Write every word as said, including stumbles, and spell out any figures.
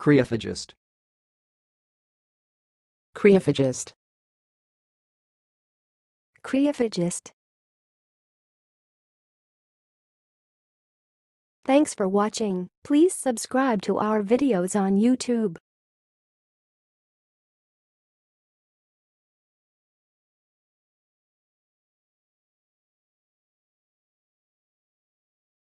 creophagist, creophagist, creophagist. Thanks for watching. Please subscribe to our videos on YouTube.